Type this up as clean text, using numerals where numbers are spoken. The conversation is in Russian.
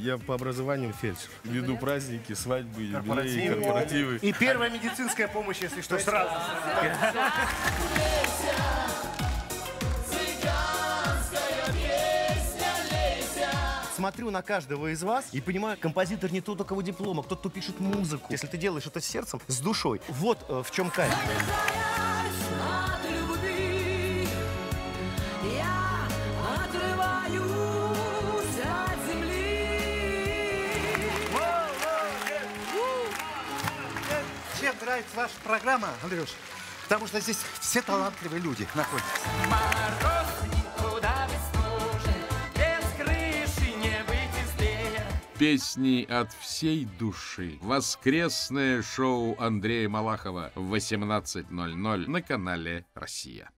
Я по образованию фельдшер. Веду праздники, свадьбы, юбилеи, корпоративы. И первая медицинская помощь, если что, сразу. Смотрю на каждого из вас и понимаю, композитор не тот, у кого диплом, а тот, кто пишет музыку. Если ты делаешь это с сердцем, с душой, вот в чем кайф. Чем нравится ваша программа, Андрюш? Потому что здесь все талантливые люди находятся. Песни от всей души. Воскресное шоу Андрея Малахова в 18:00 на канале «Россия».